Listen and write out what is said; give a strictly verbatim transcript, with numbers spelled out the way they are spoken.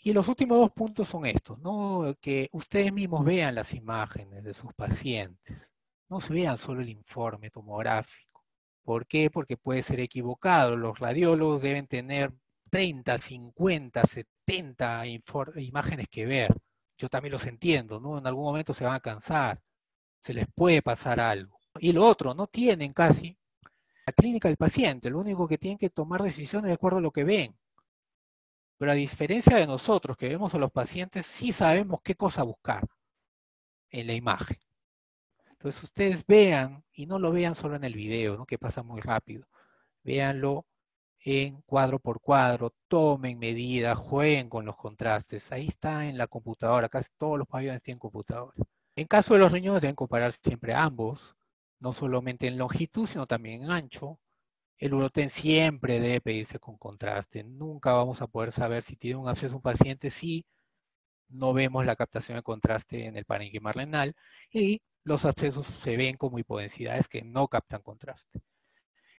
Y los últimos dos puntos son estos, ¿no? Que ustedes mismos vean las imágenes de sus pacientes, no se vean solo el informe tomográfico. ¿Por qué? Porque puede ser equivocado. Los radiólogos deben tener treinta, cincuenta, setenta imágenes que ver. Yo también los entiendo, ¿no? En algún momento se van a cansar, se les puede pasar algo. Y lo otro, no tienen casi la clínica del paciente, lo único que tienen que tomar decisiones de acuerdo a lo que ven. Pero a diferencia de nosotros que vemos a los pacientes, sí sabemos qué cosa buscar en la imagen. Entonces ustedes vean, y no lo vean solo en el video, ¿no? Que pasa muy rápido. Véanlo en cuadro por cuadro, tomen medidas, jueguen con los contrastes. Ahí está en la computadora, casi todos los pabellones tienen computadora. En caso de los riñones deben comparar siempre ambos, no solamente en longitud, sino también en ancho. El uroten siempre debe pedirse con contraste. Nunca vamos a poder saber si tiene un absceso un paciente si no vemos la captación de contraste en el parénquima renal y los abscesos se ven como hipodensidades que no captan contraste.